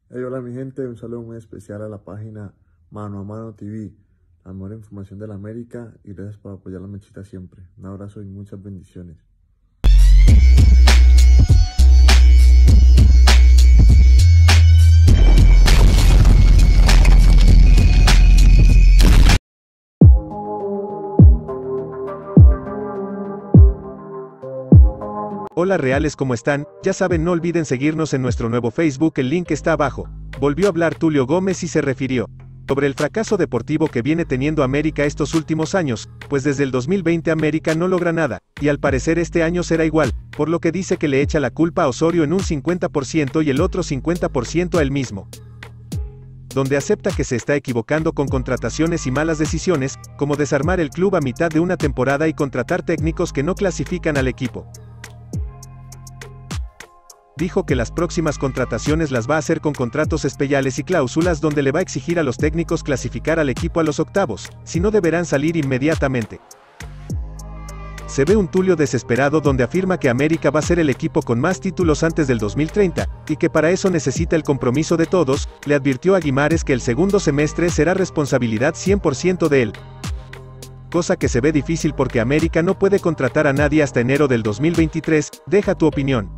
Hey, hola mi gente, un saludo muy especial a la página Mano a Mano TV, la mejor información de la América, y gracias por apoyar la mechita siempre. Un abrazo y muchas bendiciones. Hola reales, ¿cómo están? Ya saben, no olviden seguirnos en nuestro nuevo Facebook, el link está abajo. Volvió a hablar Tulio Gómez y se refirió sobre el fracaso deportivo que viene teniendo América estos últimos años, pues desde el 2020 América no logra nada, y al parecer este año será igual, por lo que dice que le echa la culpa a Osorio en un 50% y el otro 50% a él mismo, donde acepta que se está equivocando con contrataciones y malas decisiones, como desarmar el club a mitad de una temporada y contratar técnicos que no clasifican al equipo. Dijo que las próximas contrataciones las va a hacer con contratos especiales y cláusulas donde le va a exigir a los técnicos clasificar al equipo a los octavos, si no deberán salir inmediatamente. Se ve un Tulio desesperado donde afirma que América va a ser el equipo con más títulos antes del 2030, y que para eso necesita el compromiso de todos. Le advirtió a Guimares que el segundo semestre será responsabilidad 100% de él, cosa que se ve difícil porque América no puede contratar a nadie hasta enero del 2023, deja tu opinión.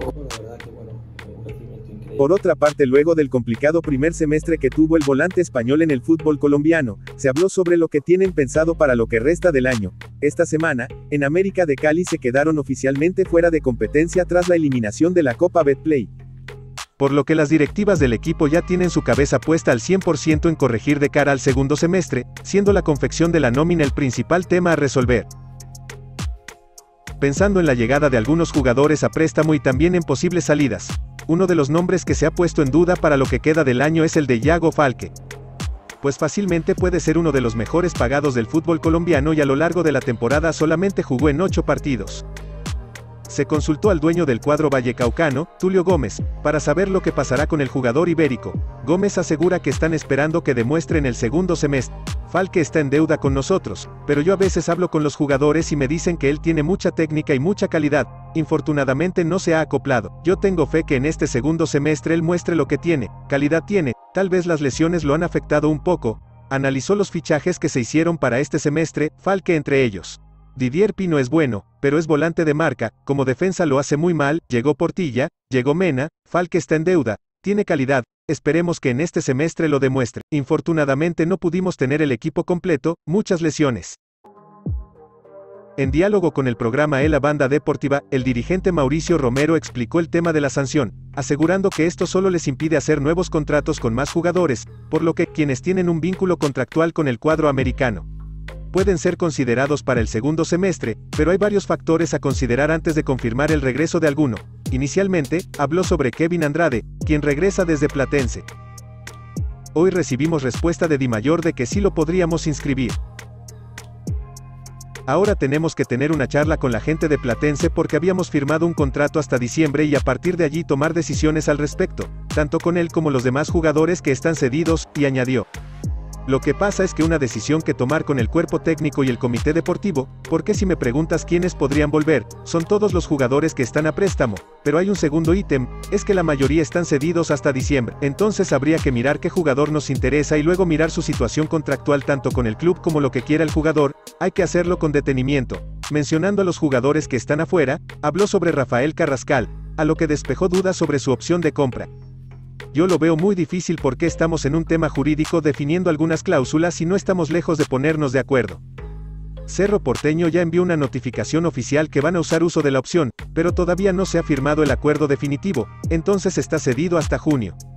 Por otra parte, luego del complicado primer semestre que tuvo el volante español en el fútbol colombiano, se habló sobre lo que tienen pensado para lo que resta del año. Esta semana, en América de Cali se quedaron oficialmente fuera de competencia tras la eliminación de la Copa Betplay, por lo que las directivas del equipo ya tienen su cabeza puesta al 100% en corregir de cara al segundo semestre, siendo la confección de la nómina el principal tema a resolver, pensando en la llegada de algunos jugadores a préstamo y también en posibles salidas. Uno de los nombres que se ha puesto en duda para lo que queda del año es el de Yago Falque, pues fácilmente puede ser uno de los mejores pagados del fútbol colombiano y a lo largo de la temporada solamente jugó en 8 partidos. Se consultó al dueño del cuadro vallecaucano, Tulio Gómez, para saber lo que pasará con el jugador ibérico. Gómez asegura que están esperando que demuestre en el segundo semestre. Falque está en deuda con nosotros, pero yo a veces hablo con los jugadores y me dicen que él tiene mucha técnica y mucha calidad. Infortunadamente no se ha acoplado. Yo tengo fe que en este segundo semestre él muestre lo que tiene, calidad tiene, tal vez las lesiones lo han afectado un poco. Analizó los fichajes que se hicieron para este semestre, Falque entre ellos. Didier Pino es bueno, pero es volante de marca, como defensa lo hace muy mal. Llegó Portilla, llegó Mena, Falque está en deuda, tiene calidad, esperemos que en este semestre lo demuestre. Infortunadamente no pudimos tener el equipo completo, muchas lesiones. En diálogo con el programa La Banda Deportiva, el dirigente Mauricio Romero explicó el tema de la sanción, asegurando que esto solo les impide hacer nuevos contratos con más jugadores, por lo que quienes tienen un vínculo contractual con el cuadro americano pueden ser considerados para el segundo semestre, pero hay varios factores a considerar antes de confirmar el regreso de alguno. Inicialmente, habló sobre Kevin Andrade, quien regresa desde Platense. Hoy recibimos respuesta de Di Mayor de que sí lo podríamos inscribir. Ahora tenemos que tener una charla con la gente de Platense porque habíamos firmado un contrato hasta diciembre y a partir de allí tomar decisiones al respecto, tanto con él como los demás jugadores que están cedidos, y añadió. Lo que pasa es que una decisión que tomar con el cuerpo técnico y el comité deportivo, porque si me preguntas quiénes podrían volver, son todos los jugadores que están a préstamo, pero hay un segundo ítem, es que la mayoría están cedidos hasta diciembre, entonces habría que mirar qué jugador nos interesa y luego mirar su situación contractual tanto con el club como lo que quiera el jugador, hay que hacerlo con detenimiento. Mencionando a los jugadores que están afuera, habló sobre Rafael Carrascal, a lo que despejó dudas sobre su opción de compra. Yo lo veo muy difícil porque estamos en un tema jurídico definiendo algunas cláusulas y no estamos lejos de ponernos de acuerdo. Cerro Porteño ya envió una notificación oficial que van a usar uso de la opción, pero todavía no se ha firmado el acuerdo definitivo, entonces está cedido hasta junio.